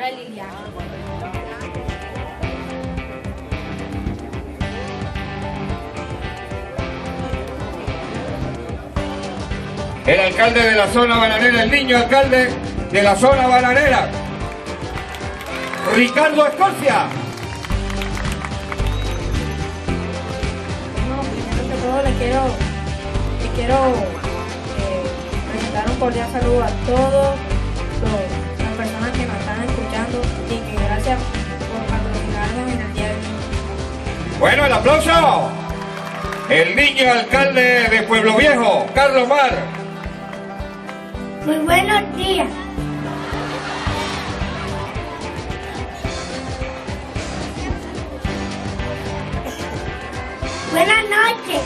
de Liliana. El alcalde de la zona bananera, el niño alcalde de la zona bananera, Ricardo Escorcia. Bueno, primero que todo le quiero presentar un cordial saludo a todos las personas que nos están escuchando y que gracias por patrocinarnos en el día de hoy. Bueno, el aplauso. El niño alcalde de Pueblo Viejo, Carlos Mar. Muy buenos días. Buenas noches.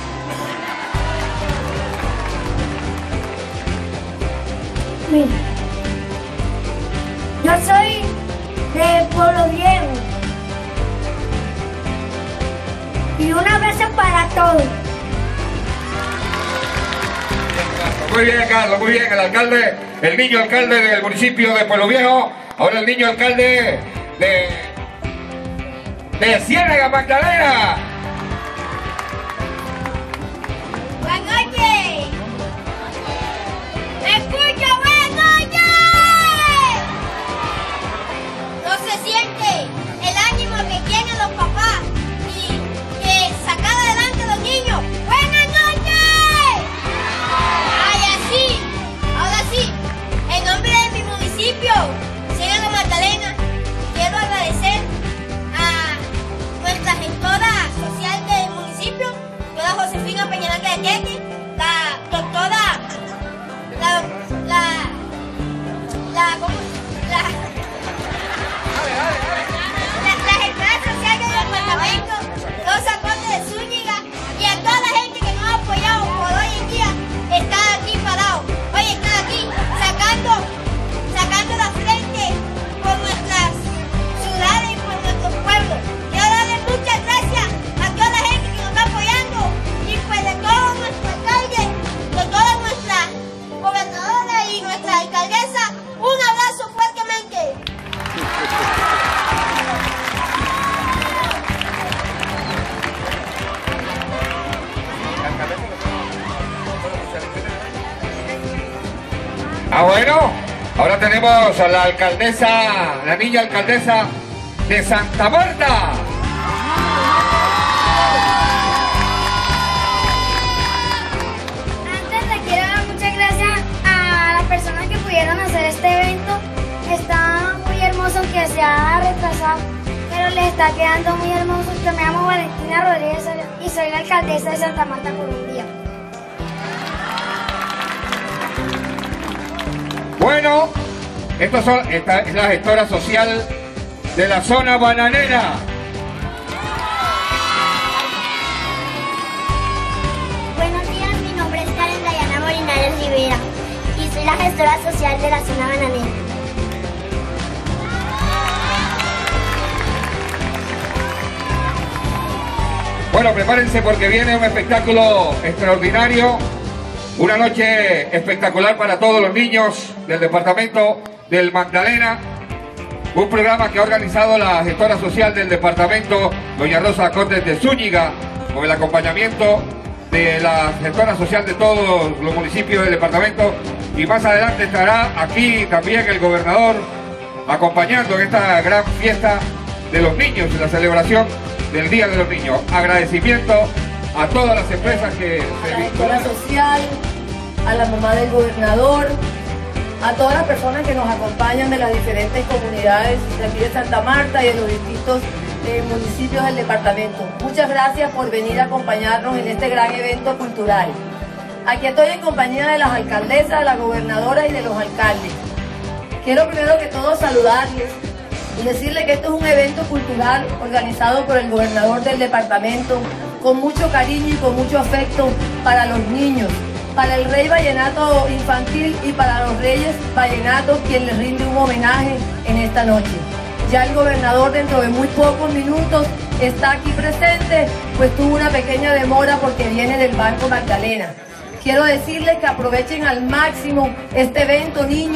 Mira, yo soy de Pueblo Viejo. Y un abrazo para todos. Muy bien, Carlos, muy bien. El alcalde, el niño alcalde del municipio de Pueblo Viejo. Ahora el niño alcalde de Ciénaga, Magdalena. Buenas noches. ¿Me escucha? Buenas noches. No se siente el ánimo que tienen los papás y que sacar adelante a los niños. Buenas noches. Ay, así. Ahora sí. En nombre de mi municipio, Ciénaga Magdalena, quiero agradecer a nuestra gestora social del municipio, doctora Josefina Peñalanca de Teti, la doctora, la gestora social del departamento, Rosa Conde de Zúñiga, y a toda la gente que nos ha apoyado por hoy en día estar aquí parados. Hoy están aquí sacando la frente por nuestras ciudades y por nuestros pueblos. Quiero darle muchas gracias a toda la gente que nos está apoyando y pues de todo nuestro alcalde, de toda nuestra gobernadora y nuestra alcaldesa, un abrazo fuertemente. Ah, bueno, ahora tenemos a la alcaldesa, la niña alcaldesa de Santa Marta. Antes le quiero dar muchas gracias a las personas que pudieron hacer este evento. Está muy hermoso que se ha retrasado, pero le está quedando muy hermoso. Yo me llamo Valentina Rodríguez y soy la alcaldesa de Santa Marta, Colombia. Bueno, esta es la gestora social de la zona bananera. Buenos días, mi nombre es Karen Dayana Morinares Rivera y soy la gestora social de la zona bananera. Bueno, prepárense porque viene un espectáculo extraordinario, una noche espectacular para todos los niños del departamento del Magdalena, un programa que ha organizado la gestora social del departamento, doña Rosa Conde de Zúñiga, con el acompañamiento de la gestora social de todos los municipios del departamento, y más adelante estará aquí también el gobernador acompañando en esta gran fiesta de los niños, en la celebración del Día de los Niños. Agradecimiento a todas las empresas que a la gestora social, a la mamá del gobernador, a todas las personas que nos acompañan de las diferentes comunidades de aquí de Santa Marta y de los distintos municipios del departamento. Muchas gracias por venir a acompañarnos en este gran evento cultural. Aquí estoy en compañía de las alcaldesas, de la gobernadora y de los alcaldes. Quiero primero que todo saludarles y decirles que esto es un evento cultural organizado por el gobernador del departamento con mucho cariño y con mucho afecto para los niños, para el rey vallenato infantil y para los reyes vallenatos, quien les rinde un homenaje en esta noche. Ya el gobernador dentro de muy pocos minutos está aquí presente, pues tuvo una pequeña demora porque viene del Banco Magdalena. Quiero decirles que aprovechen al máximo este evento, niños,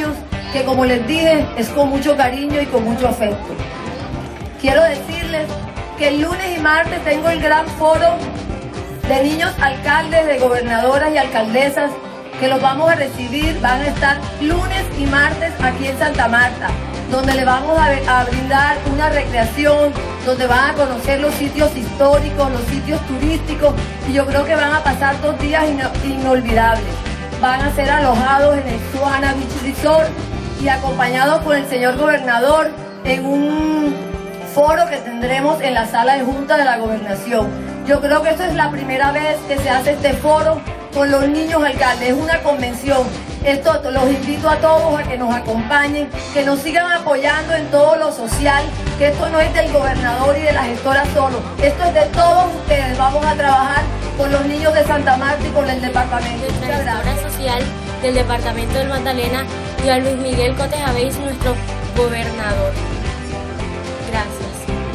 que, como les dije, es con mucho cariño y con mucho afecto. Quiero decirles que el lunes y martes tengo el gran foro de niños alcaldes, de gobernadoras y alcaldesas, que los vamos a recibir. Van a estar lunes y martes aquí en Santa Marta, donde le vamos a brindar una recreación, donde van a conocer los sitios históricos, los sitios turísticos, y yo creo que van a pasar 2 días inolvidables. Van a ser alojados en el Suana Beach Resort y acompañados por el señor gobernador en un foro que tendremos en la sala de junta de la gobernación. Yo creo que esta es la primera vez que se hace este foro con los niños alcaldes, es una convención. Esto los invito a todos a que nos acompañen, que nos sigan apoyando en todo lo social, que esto no es del gobernador y de la gestora solo, esto es de todos ustedes. Vamos a trabajar con los niños de Santa Marta y con el departamento. Nuestra gestora social del departamento del Magdalena y a Luis Miguel Cotes Abeis, nuestro gobernador. Gracias.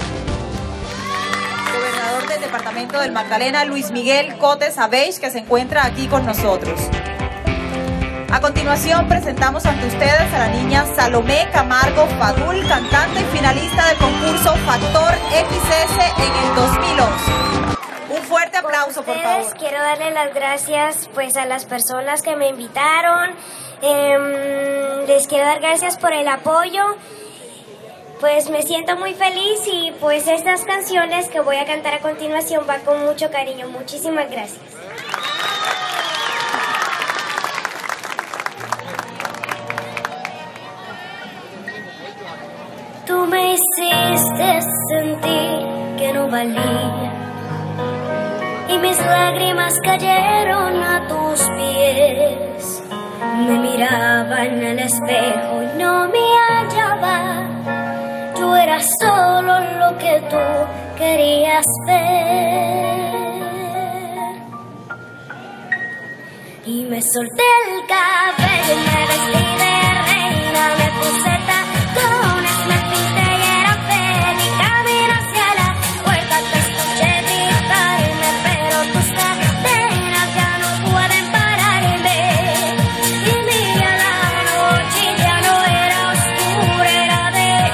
Gobernador del departamento del Magdalena, Luis Miguel Cotes Abeis, que se encuentra aquí con nosotros. A continuación presentamos ante ustedes a la niña Salomé Camargo Fadul, cantante y finalista del concurso Factor XS en el 2011. Un fuerte aplauso, por favor. Quiero darle las gracias pues a las personas que me invitaron. Les quiero dar gracias por el apoyo. Pues me siento muy feliz y pues estas canciones que voy a cantar a continuación van con mucho cariño. Muchísimas gracias. Tú me hiciste sentir que no valía y mis lágrimas cayeron a tus pies. Me miraba en el espejo y no me hallaba. Yo era solo lo que tú querías ver. Y me solté el cabello y me vestí de reina, me puse tacones, me pinté y era feliz. Camino hacia la puerta, te escuché gritarme, pero tus cadenas ya no pueden pararme. Y mira, la noche ya no era oscura, era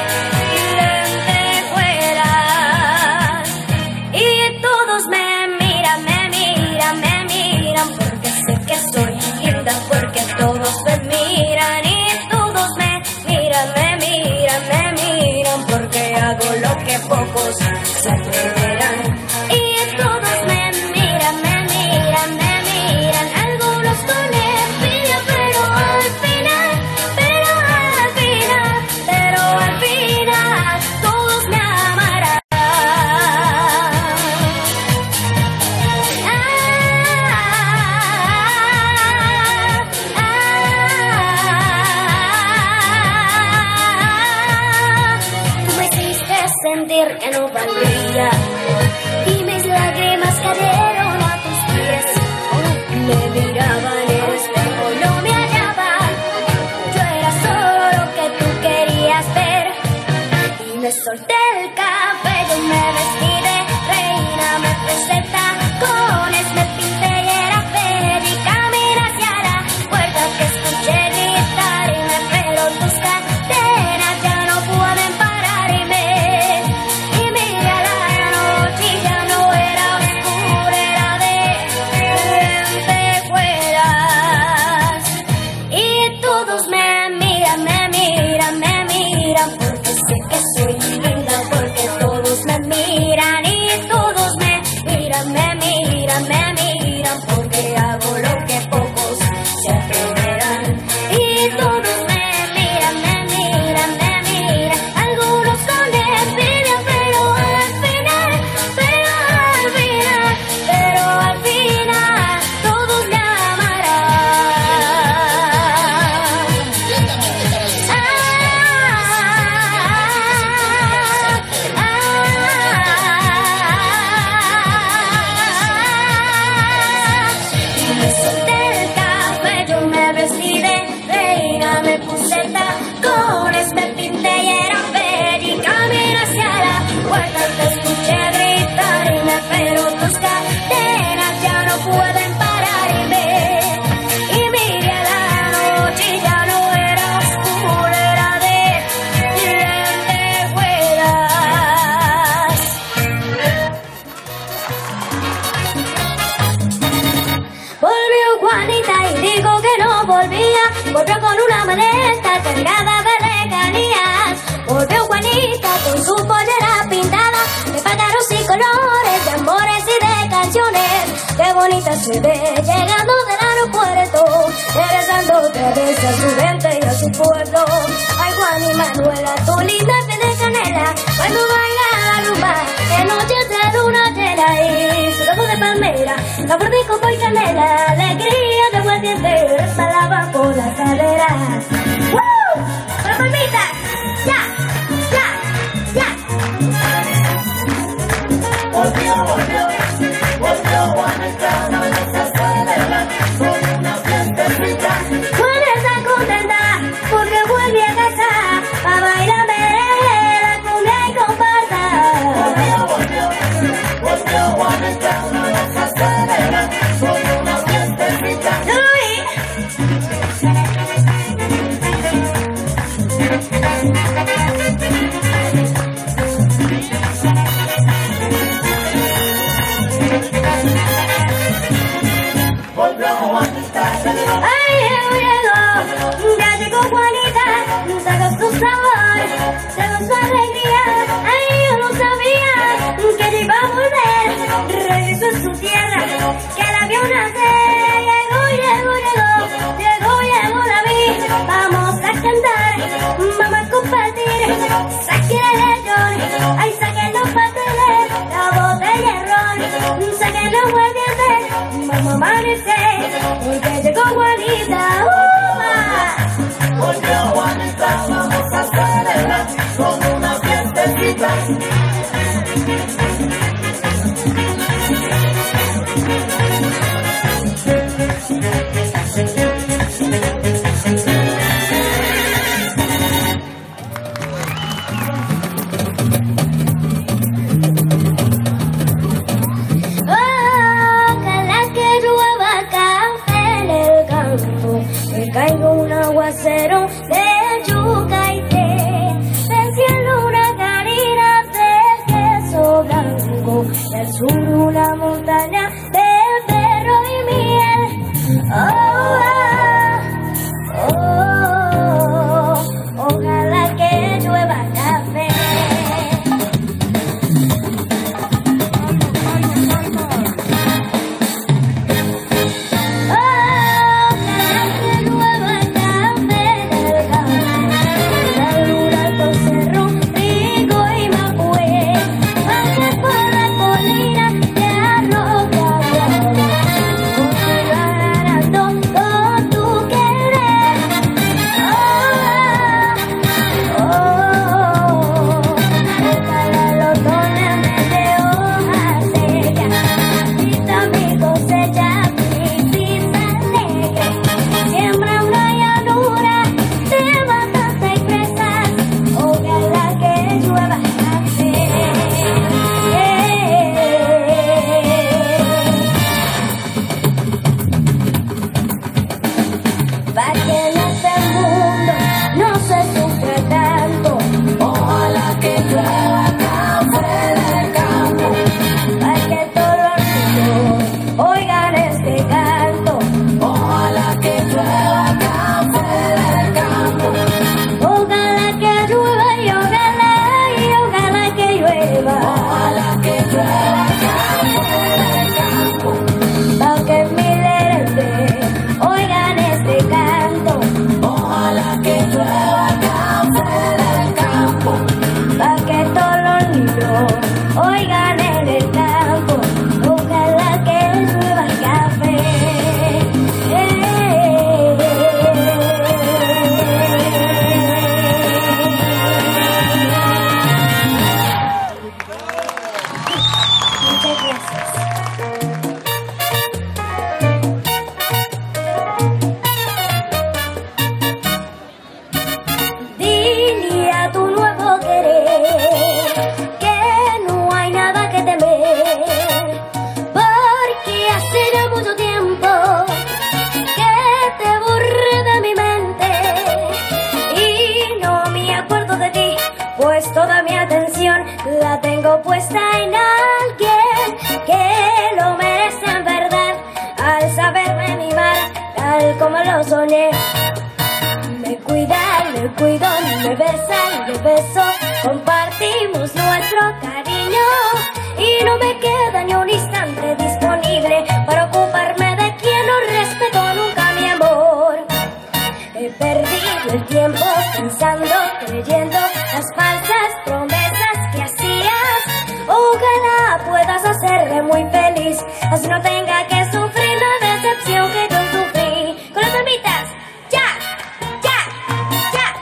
de lentejuelas. Y todos me miran, porque sé que soy linda, porque todos me miran. Y todos me miran, porque hago lo que pocos se atreverán. Y todos me miran, algunos con envidia, pero al final, todos me amarán. Tú me hiciste sentir que no valía y mis lágrimas cayeron a tus pies. Me miraba en el espejo y no me hallaba. Yo era solo lo que tú querías ver. Y me solté el cabello, me vestí de reina, me puse tacones, me pinté y era feliz. Caminé hacia la puerta, que escuché gritarme, pero tus cadenas ya no pueden pararme. Y mira, la noche ya no era oscura, era de lentejuelas. Y todos me miran, porque sé que soy linda, volvió con una maleta cargada de regalías. Volvió Juanita con su pollera pintada de pájaros y colores, de amores y de canciones. Qué bonita se ve llegando del aeropuerto, regresando otra vez a su gente y a su pueblo. Ay, Juan y Manuela, tu linda piel de canela, cuando baila la rumba, en noches de luna llena y su ramo de palmera, sabor de coco y canela, alegría de buen diente, resbalaba por las caderas. ¡Woo! ¡La palmita! ¡Ya! ¡Ya! ¡Ya! Volvió Juanita, vamos a celebrar con una fiestecita. Juana está contenta porque vuelve a casa a bailar la cumbia y comparsa. Volvió Juanita, vamos a celebrar con una fiestecita. Ay, llegó, ya llegó Juanita, sacó su sabor, sacó su alegría. Ay, yo no sabía que iba a volver, regresó a su tierra, que la vio nacer. Llegó, la vi, vamos a cantar, vamos a compartir, saquen el lechón, ay, saquen los pasteles, la botella de ron, saquen los guardianes, vamos a amanecer, porque llegó Juanita. Volvió Juanita, vamos a celebrar con una fiestecita. Ojalá que llueva café en el campo, que caiga un aguacero de yuca y té, del cielo una harina de queso blanco, del sur una montaña de perro y miel. Ojalá que llueva café. Para que en este mundo no se sufra tanto, Ojalá que llueva café del campo. para que todos los niños oigan este canto. Ojalá que llueva café del campo. Ojalá que llueva y ojalá que llueva. Ojalá que llueva café del campo. Para que miles oigan este canto. Ojalá que llueva café del campo. Para que todos los niños oigan en el campo. Ojalá que llueva café. Muchas gracias. Dile a tu nuevo querer que no hay nada que temer, porque hace ya mucho tiempo que te borré de mi mente y no me acuerdo de ti, pues toda mi atención la tengo puesta en alguien que lo merece en verdad, al saberme mimar tal como lo soñé. besa y le beso, compartimos nuestro cariño y no me queda ni un instante disponible para ocuparme de quien no respetó nunca mi amor. He perdido el tiempo pensando, creyendo las falsas promesas que hacías. Ojalá puedas hacerle muy feliz, así no tenga que sufrir la decepción que yo sufrí. Con las palmitas, ya, ya, ya.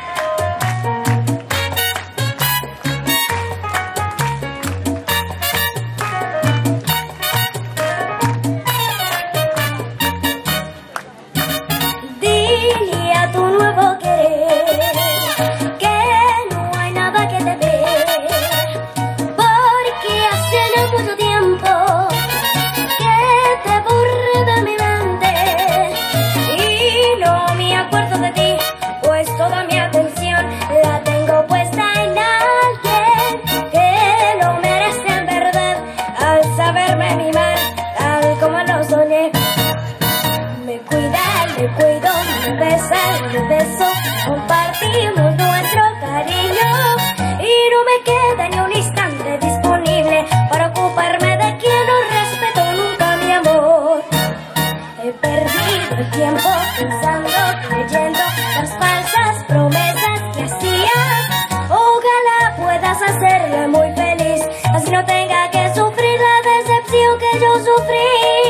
Dile a tu nuevo querer que no hay nada que temer, porque hace no mucho tiempo que te borré de mi mente y no me acuerdo de ti, pues toda mi atención la tengo puesta en alguien que lo merece en verdad, al saberme mimar tal como lo soñé. Me cuida, le cuido, me besa, le beso, compartimos nuestro cariño y no me queda ni un instante disponible para ocuparme de quien no respetó nunca mi amor. He perdido el tiempo pensando, creyendo las falsas promesas que hacías. Ojalá puedas hacerle muy feliz, así no tenga que sufrir la decepción que yo sufrí.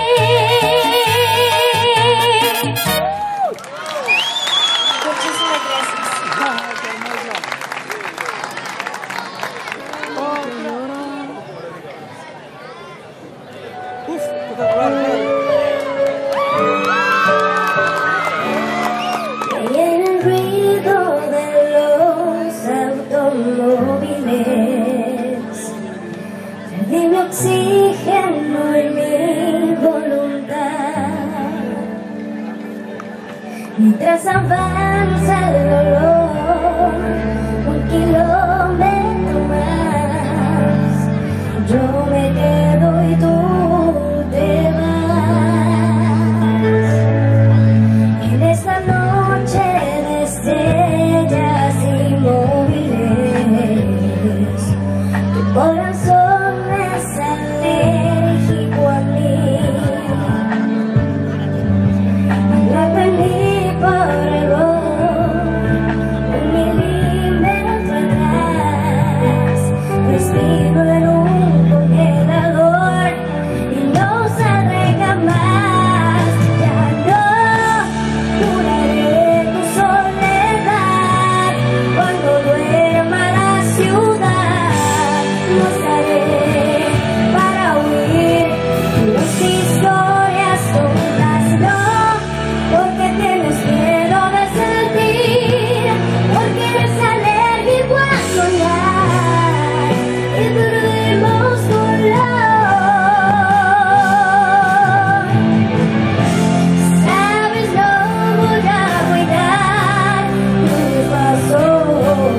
Muchísimas gracias. Y en el ruido de los automóviles perdí mi oxígeno y mi voluntad. Mientras avanza el dolor, un kilómetro más, yo me quedo y tú te vas. En esta noche de estrellas inmóviles, tu corazón es alérgico a mí. La aprendí por error, un milímetro atrás, respiro en un congelador y no saldré jamás. Ya no curaré tu soledad cuando duerma la ciudad. No estaré para huir las historias tontas, no, porque tienes miedo de sentir, porque eres alérgico a soñar y perdimos color. Sabes, no voy a cuidar tus pasos,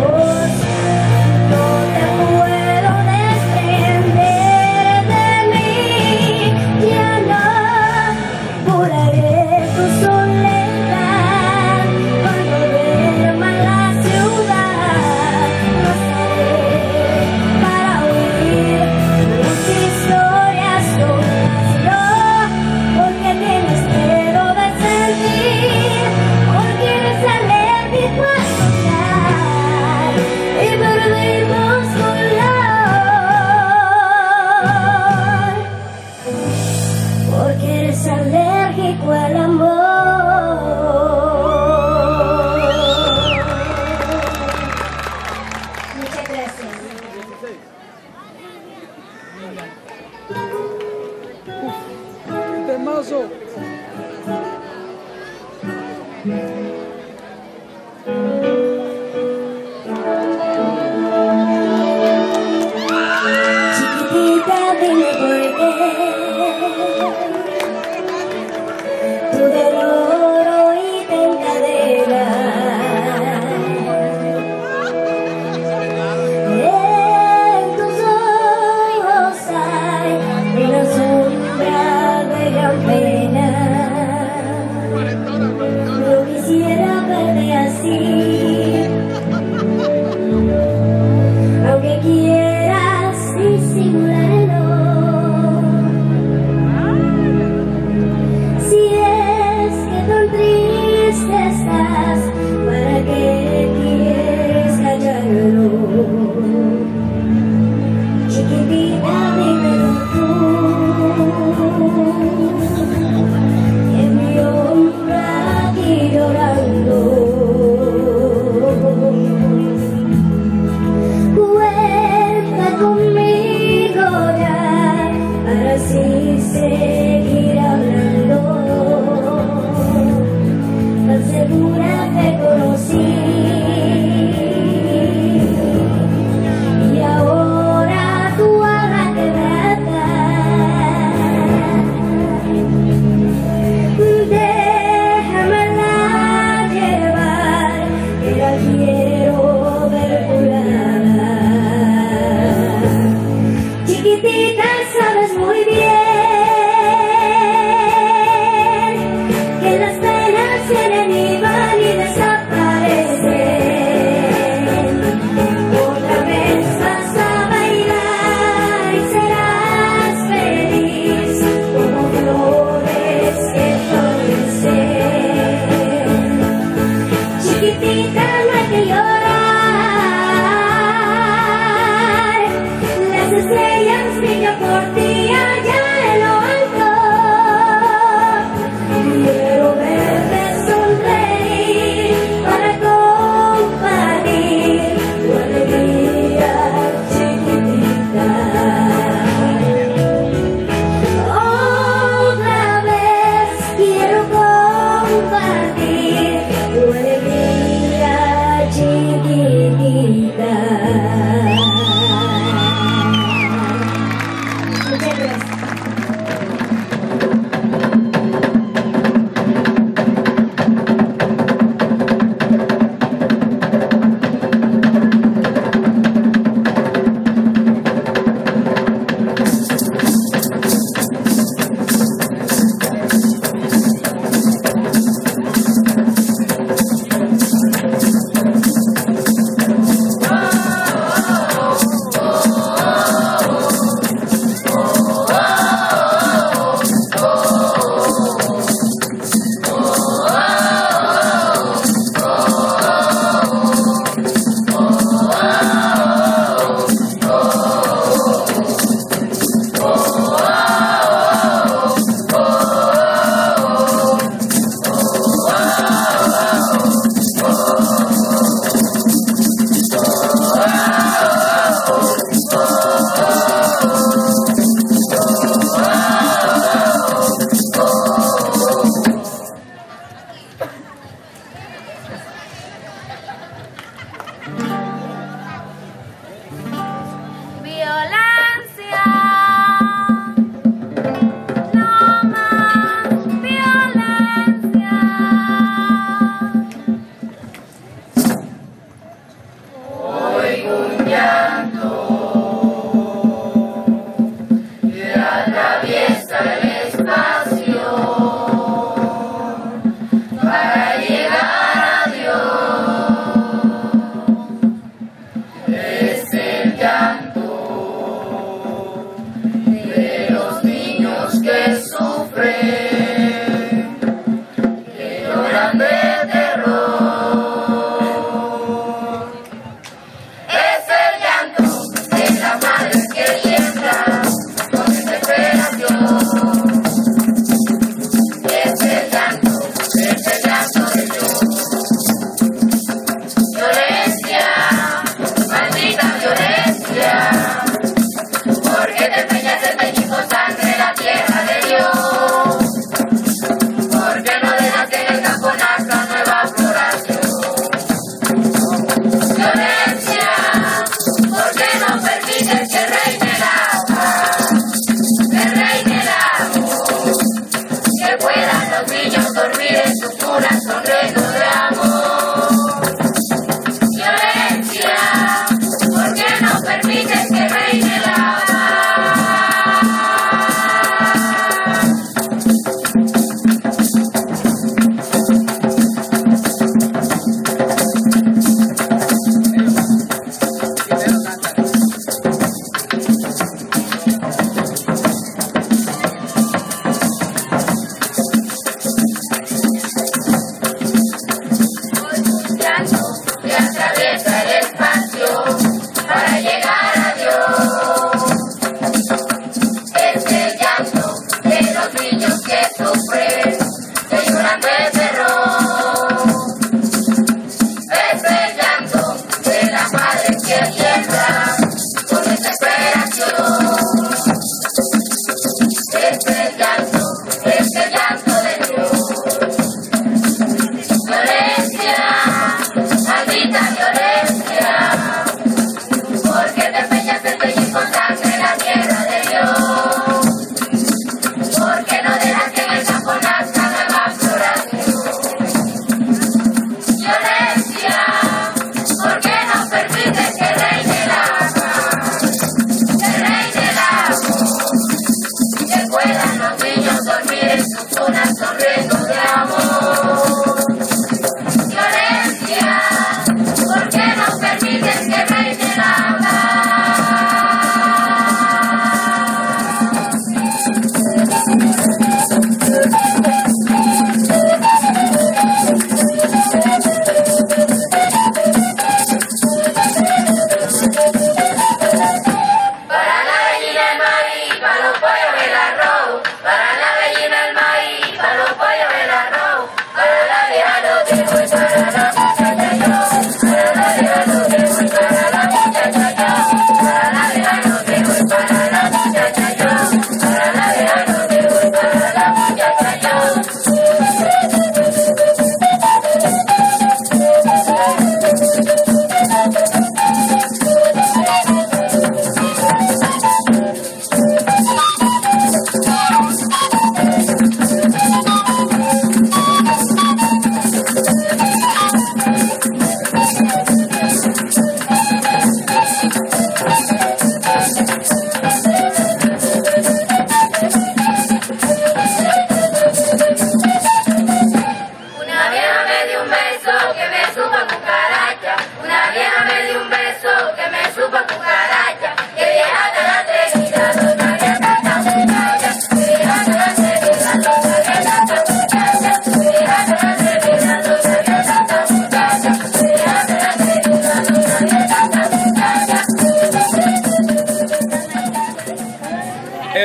no te puedo desprender de mí. Ya no curaré tu soledad cuando duerma la ciudad. No estaré para huir las historias tontas, no, porque tienes miedo de sentir, porque eres alérgico a soñar y perdimos color, porque eres alérgico al amor. Muchas gracias. Temazo. Chiquitita, dime por qué tu dolor hoy te encadena. En tus ojos hay una sombra de gran pena. No quisiera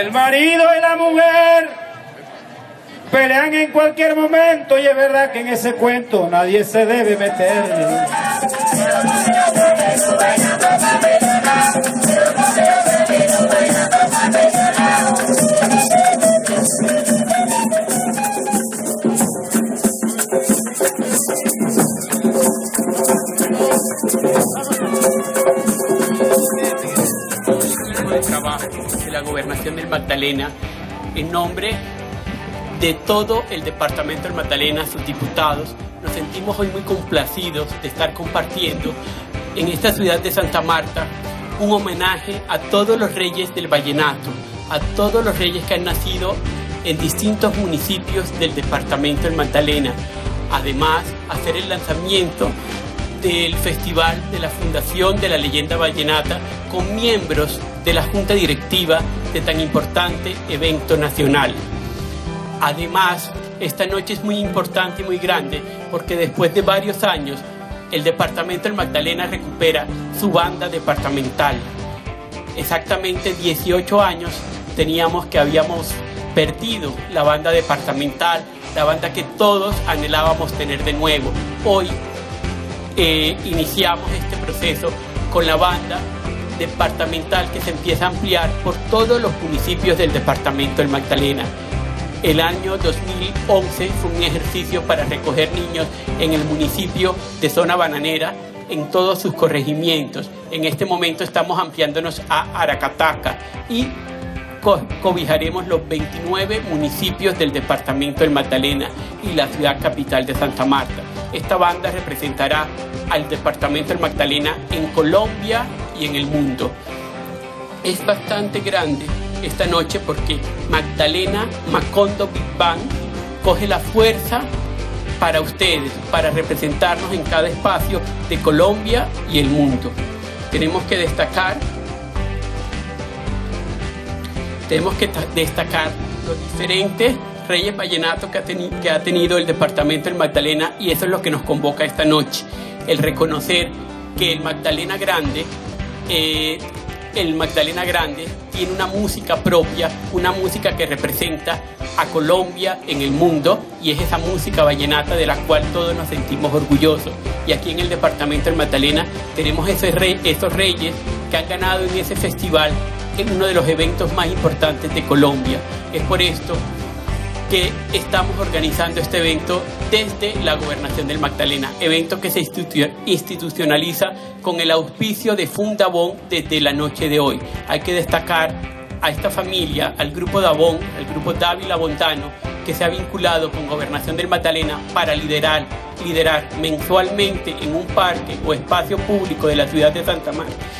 El marido y la mujer pelean en cualquier momento y es verdad que en ese cuento nadie se debe meter. De trabajo de la Gobernación del Magdalena, en nombre de todo el Departamento del Magdalena, sus diputados, nos sentimos hoy muy complacidos de estar compartiendo en esta ciudad de Santa Marta un homenaje a todos los reyes del vallenato, a todos los reyes que han nacido en distintos municipios del Departamento del Magdalena. Además, hacer el lanzamiento del Festival de la Fundación de la Leyenda Vallenata con miembros de la Junta Directiva de tan importante evento nacional. Además, esta noche es muy importante y muy grande porque después de varios años el Departamento del Magdalena recupera su banda departamental. Exactamente 18 años teníamos que habíamos perdido la banda departamental, la banda que todos anhelábamos tener de nuevo. Hoy iniciamos este proceso con la banda departamental que se empieza a ampliar por todos los municipios del Departamento del Magdalena. El año 2011 fue un ejercicio para recoger niños en el municipio de Zona Bananera, en todos sus corregimientos. En este momento estamos ampliándonos a Aracataca y cobijaremos los 29 municipios del Departamento del Magdalena y la ciudad capital de Santa Marta. Esta banda representará al Departamento del Magdalena en Colombia y en el mundo. Es bastante grande esta noche porque Magdalena Macondo Big Band coge la fuerza para ustedes, para representarnos en cada espacio de Colombia y el mundo. Tenemos que destacar los diferentes reyes vallenatos que ha tenido el Departamento del Magdalena, y eso es lo que nos convoca esta noche, el reconocer que el Magdalena Grande tiene una música propia, una música que representa a Colombia en el mundo, y es esa música vallenata de la cual todos nos sentimos orgullosos. Y aquí en el Departamento del Magdalena tenemos esos reyes que han ganado en ese festival, en uno de los eventos más importantes de Colombia. Es por esto que estamos organizando este evento desde la Gobernación del Magdalena, evento que se institucionaliza con el auspicio de Fundabón desde la noche de hoy. Hay que destacar a esta familia, al grupo Dabón, al grupo Dávila Bontano, que se ha vinculado con Gobernación del Magdalena para liderar mensualmente en un parque o espacio público de la ciudad de Santa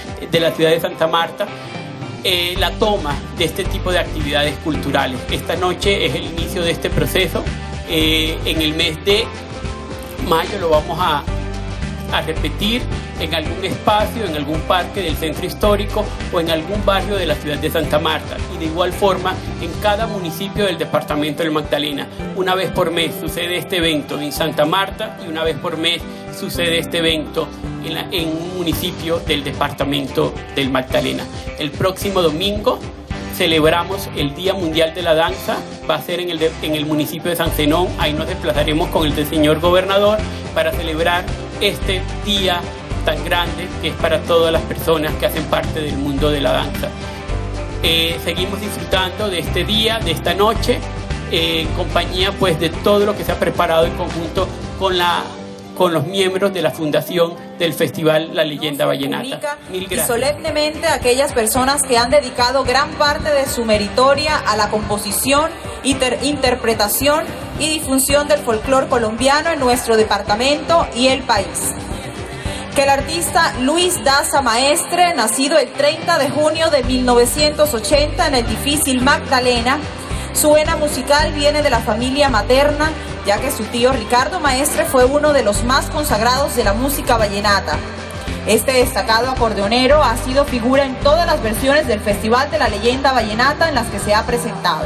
Marta, la toma de este tipo de actividades culturales. Esta noche es el inicio de este proceso. En el mes de mayo lo vamos a repetir en algún espacio, en algún parque del centro histórico o en algún barrio de la ciudad de Santa Marta, y de igual forma en cada municipio del Departamento del Magdalena. Una vez por mes sucede este evento en Santa Marta y una vez por mes sucede este evento en un municipio del Departamento del Magdalena. El próximo domingo celebramos el Día Mundial de la Danza, va a ser en el municipio de San Zenón. Ahí nos desplazaremos con el señor gobernador para celebrar este día tan grande que es para todas las personas que hacen parte del mundo de la danza. Seguimos disfrutando de este día, de esta noche, en compañía pues de todo lo que se ha preparado en conjunto con los miembros de la fundación del Festival La Leyenda Vallenata. Mil gracias. Y solemnemente a aquellas personas que han dedicado gran parte de su meritoria a la composición, interpretación y difusión del folclore colombiano en nuestro departamento y el país. Que el artista Luis Daza Maestre, nacido el 30 de junio de 1980 en el difícil Magdalena, su vena musical viene de la familia materna, ya que su tío Ricardo Maestre fue uno de los más consagrados de la música vallenata. Este destacado acordeonero ha sido figura en todas las versiones del Festival de la Leyenda Vallenata en las que se ha presentado.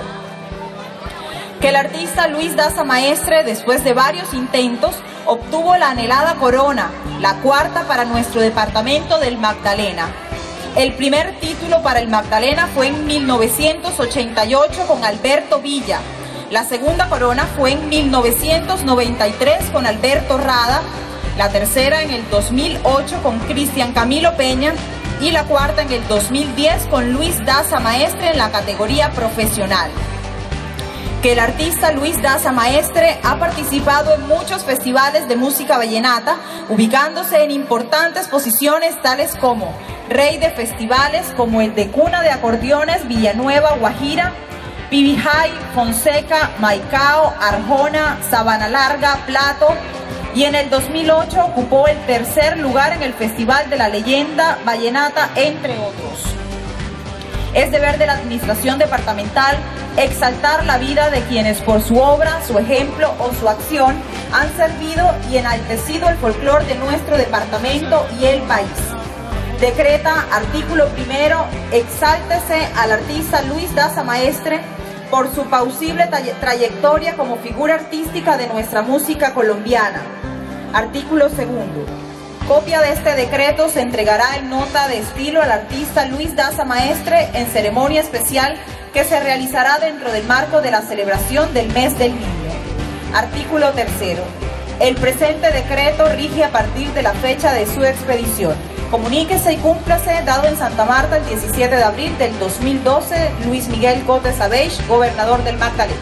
Que el artista Luis Daza Maestre, después de varios intentos, obtuvo la anhelada corona, la cuarta para nuestro departamento del Magdalena. El primer título para el Magdalena fue en 1988 con Alberto Villa. La segunda corona fue en 1993 con Alberto Rada. La tercera en el 2008 con Cristian Camilo Peña. Y la cuarta en el 2010 con Luis Daza Maestre en la categoría profesional. Que el artista Luis Daza Maestre ha participado en muchos festivales de música vallenata, ubicándose en importantes posiciones tales como Rey de Festivales, como el de Cuna de Acordeones, Villanueva, Guajira, Pibijay, Fonseca, Maicao, Arjona, Sabana Larga, Plato, y en el 2008 ocupó el tercer lugar en el Festival de la Leyenda Vallenata, entre otros. Es deber de la Administración Departamental exaltar la vida de quienes por su obra, su ejemplo o su acción han servido y enaltecido el folclore de nuestro departamento y el país. Decreta, artículo primero, exáltese al artista Luis Daza Maestre por su plausible trayectoria como figura artística de nuestra música colombiana. Artículo segundo. Copia de este decreto se entregará en nota de estilo al artista Luis Daza Maestre en ceremonia especial que se realizará dentro del marco de la celebración del Mes del Niño. Artículo tercero. El presente decreto rige a partir de la fecha de su expedición. Comuníquese y cúmplase, dado en Santa Marta el 17 de abril del 2012, Luis Miguel Cotes Abeix, gobernador del Magdalena.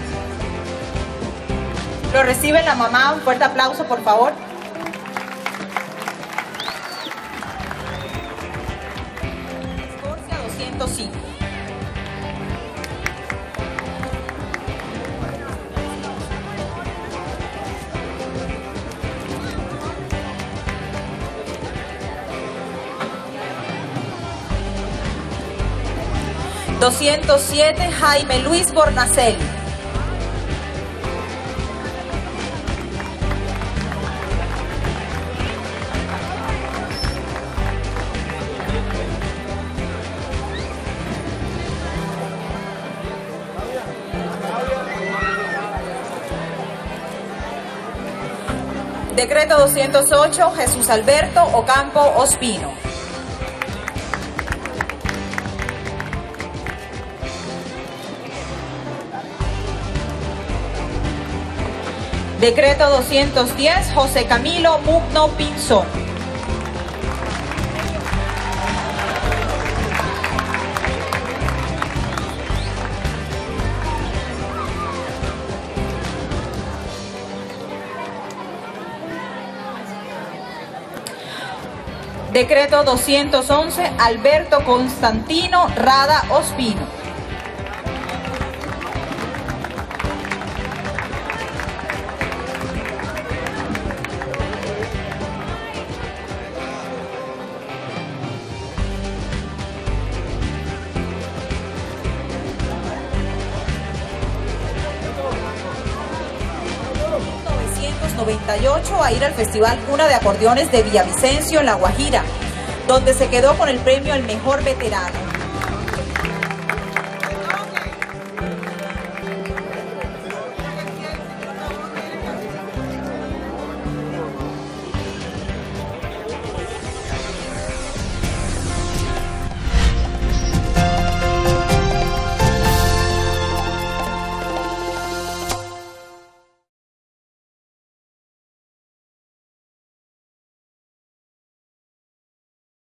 Lo recibe la mamá, un fuerte aplauso por favor. Escorcia 205. ...207, Jaime Luis Bornaceli. Decreto 208, Jesús Alberto Ocampo Ospino. Decreto 210, José Camilo Mugno Pinzón. Decreto 211, Alberto Constantino Rada Ospino. A ir al Festival Cuna de Acordeones de Villavicencio en La Guajira, donde se quedó con el premio al mejor veterano.